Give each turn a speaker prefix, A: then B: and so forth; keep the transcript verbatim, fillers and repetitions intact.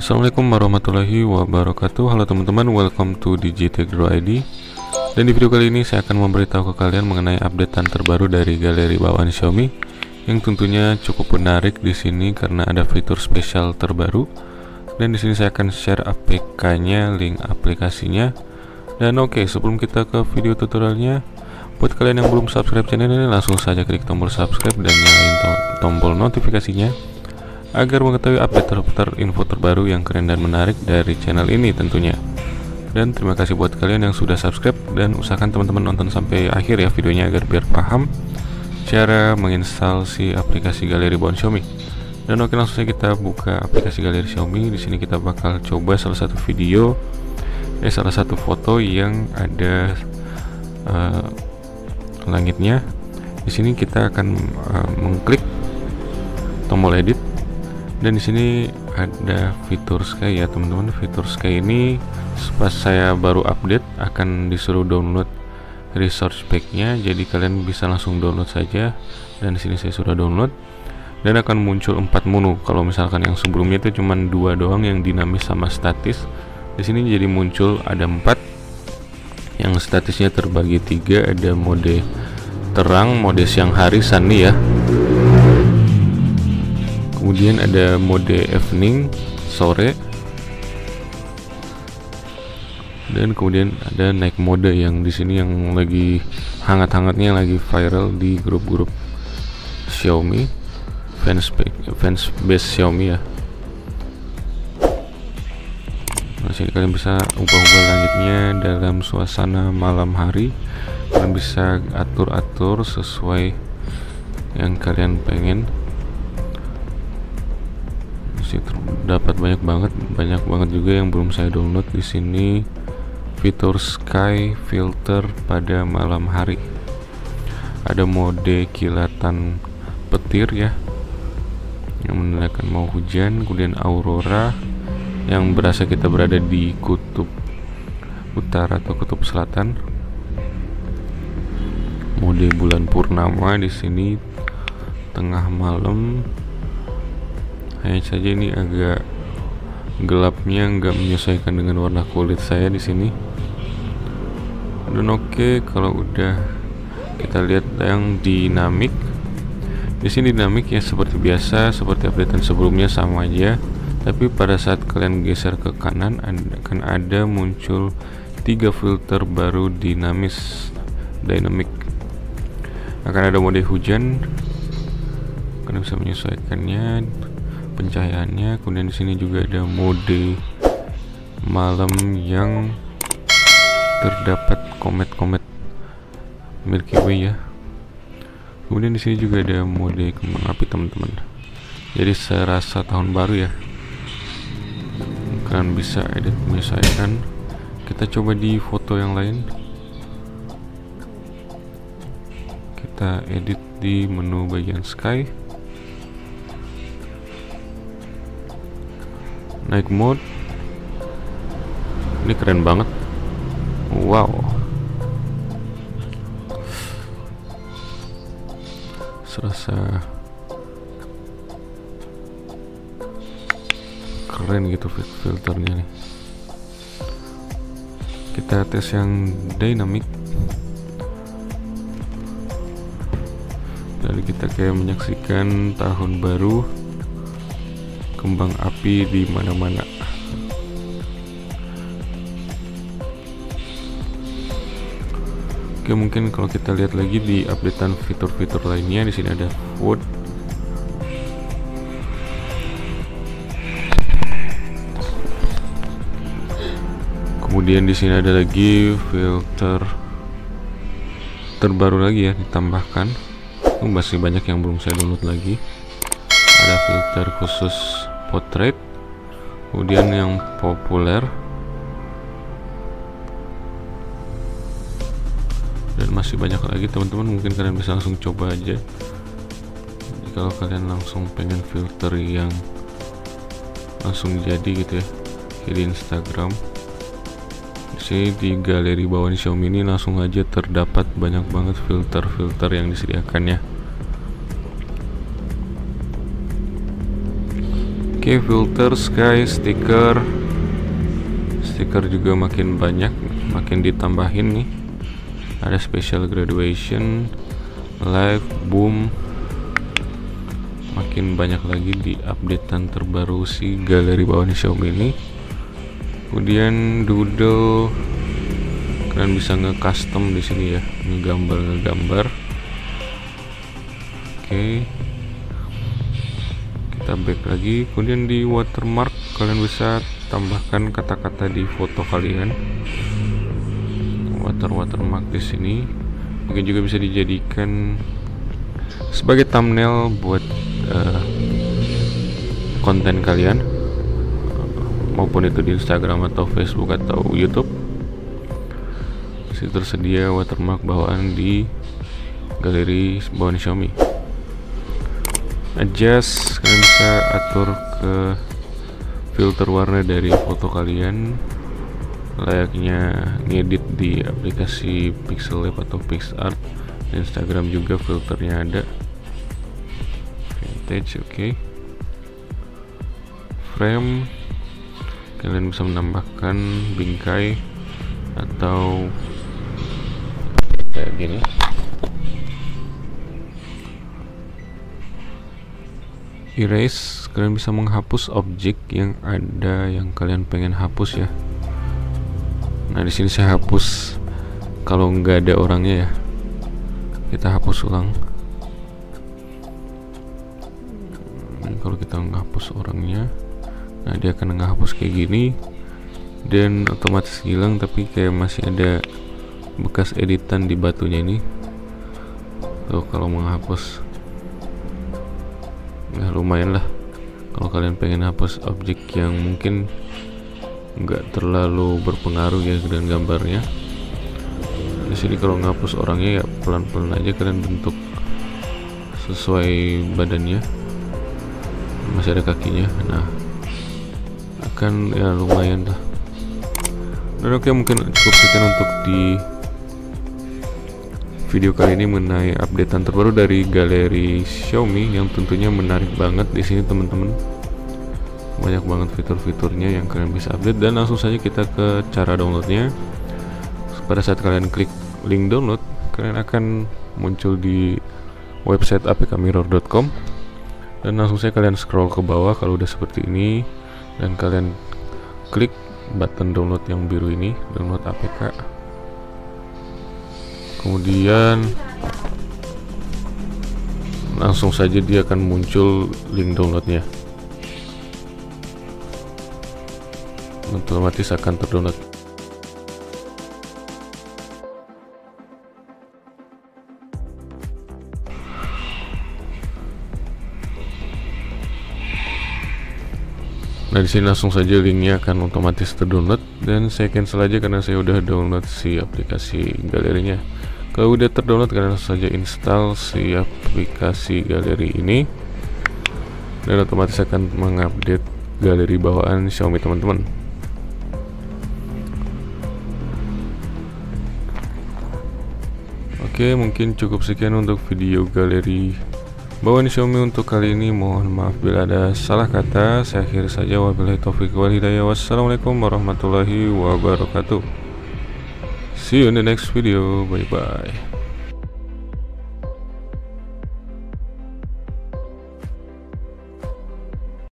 A: Assalamualaikum warahmatullahi wabarakatuh. Halo teman-teman, welcome to DigiTechGrow I D. Dan di video kali ini saya akan memberitahu ke kalian mengenai updatean terbaru dari galeri bawaan Xiaomi yang tentunya cukup menarik di sini karena ada fitur spesial terbaru. Dan di sini saya akan share A P K-nya, link aplikasinya. Dan oke, okay, sebelum kita ke video tutorialnya, buat kalian yang belum subscribe channel ini, langsung saja klik tombol subscribe dan nyalain to tombol notifikasinya agar mengetahui update terbaru, info terbaru yang keren dan menarik dari channel ini tentunya. Dan terima kasih buat kalian yang sudah subscribe, dan usahakan teman-teman nonton sampai akhir ya videonya agar biar paham cara menginstal si aplikasi galeri bawaan Xiaomi. Dan oke, langsung saja kita buka aplikasi galeri Xiaomi. Di sini kita bakal coba salah satu video, eh salah satu foto yang ada uh, langitnya. Di sini kita akan uh, mengklik tombol edit. Dan di sini ada fitur Sky ya teman-teman. Fitur Sky ini pas saya baru update akan disuruh download resource pack-nya, jadi kalian bisa langsung download saja. Dan di sini saya sudah download dan akan muncul empat menu. Kalau misalkan yang sebelumnya itu cuma dua doang, yang dinamis sama statis. Di sini jadi muncul ada empat, yang statisnya terbagi tiga. Ada mode terang, mode siang hari sunny ya. Kemudian ada mode evening, sore. Dan kemudian ada night mode yang di sini yang lagi hangat-hangatnya, yang lagi viral di grup-grup Xiaomi, fans fans base Xiaomi ya. Nah, sini kalian bisa ubah-ubah langitnya dalam suasana malam hari. Kalian bisa atur-atur sesuai yang kalian pengen. Terdapat banyak banget, banyak banget juga yang belum saya download. Di sini fitur Sky Filter pada malam hari. Ada mode kilatan petir ya, yang menandakan mau hujan. Kemudian aurora, yang berasa kita berada di kutub utara atau kutub selatan. Mode bulan purnama di sini tengah malam. Hanya saja ini agak gelapnya, nggak menyesuaikan dengan warna kulit saya di sini. Dan oke, okay, kalau udah kita lihat yang dinamik. Di sini dinamik ya seperti biasa, seperti updatean sebelumnya sama aja. Tapi pada saat kalian geser ke kanan akan ada muncul tiga filter baru dinamis, dynamic. Akan ada mode hujan, kalian bisa menyesuaikannya pencahayaannya. Kemudian di sini juga ada mode malam yang terdapat komet-komet Milky Way ya. Kemudian di sini juga ada mode kembang api teman-teman. Jadi serasa tahun baru ya. Kalian bisa edit menyesuaikan. Kita coba di foto yang lain. Kita edit di menu bagian Sky. Night mode, ini keren banget. Wow, serasa keren gitu filternya nih. Kita tes yang dynamic. Lalu kita kayak menyaksikan tahun baru, kembang api di mana-mana. Oke, mungkin kalau kita lihat lagi di updatean fitur-fitur lainnya, di sini ada food. Kemudian di sini ada lagi filter terbaru lagi ya, ditambahkan. Oh, masih banyak yang belum saya download lagi. Ada filter khusus portrait, kemudian yang populer, dan masih banyak lagi teman-teman. Mungkin kalian bisa langsung coba aja. Jadi kalau kalian langsung pengen filter yang langsung jadi gitu ya, di Instagram, di sini di galeri bawaan Xiaomi ini langsung aja terdapat banyak banget filter-filter yang disediakannya. Oke, filters guys, stiker stiker juga makin banyak, makin ditambahin nih. Ada special graduation, live, boom, makin banyak lagi di updatean terbaru si galeri bawaan Xiaomi ini. Kemudian doodle, kalian bisa nge-custom di sini ya, ngegambar ngegambar. Oke, kita back lagi. Kemudian di watermark kalian bisa tambahkan kata-kata di foto kalian. Water watermark di sini mungkin juga bisa dijadikan sebagai thumbnail buat uh, konten kalian, maupun itu di Instagram atau Facebook atau YouTube. Masih tersedia watermark bawaan di galeri bawaan Xiaomi. Adjust, kalian bisa atur ke filter warna dari foto kalian, layaknya ngedit di aplikasi Pixel Lab atau PixArt. Di Instagram juga filternya ada. Vintage, oke. Okay. Frame, kalian bisa menambahkan bingkai atau kayak gini. Erase, kalian bisa menghapus objek yang ada yang kalian pengen hapus ya. Nah, di sini saya hapus kalau nggak ada orangnya ya. Kita hapus ulang. Nah, kalau kita menghapus orangnya, nah dia akan menghapus kayak gini dan otomatis hilang, tapi kayak masih ada bekas editan di batunya ini. Tuh, kalau menghapus ya lumayan lah. Kalau kalian pengen hapus objek yang mungkin nggak terlalu berpengaruh ya dengan gambarnya, di sini kalau ngapus orangnya ya pelan-pelan aja kalian bentuk sesuai badannya, masih ada kakinya. Nah, akan ya lumayan lah. Dan oke, mungkin cukup sekian untuk di video kali ini mengenai updatean terbaru dari galeri Xiaomi yang tentunya menarik banget di sini teman-teman. Banyak banget fitur-fiturnya yang kalian bisa update, dan langsung saja kita ke cara downloadnya. Pada saat kalian klik link download, kalian akan muncul di website a p k mirror dot com, dan langsung saja kalian scroll ke bawah kalau udah seperti ini, dan kalian klik button download yang biru ini, download A P K. Kemudian langsung saja dia akan muncul link downloadnya, otomatis akan terdownload. Nah, di sini langsung saja linknya akan otomatis terdownload, dan saya cancel aja karena saya udah download si aplikasi galerinya. Kalau udah terdownload, kalian langsung saja install si aplikasi galeri ini, dan otomatis akan mengupdate galeri bawaan Xiaomi teman-teman. Oke, mungkin cukup sekian untuk video galeri bawaan Xiaomi untuk kali ini. Mohon maaf bila ada salah kata. Saya akhiri saja, wabillahi taufiq wal hidayah. Wassalamualaikum warahmatullahi wabarakatuh. See you in the next video. Bye bye.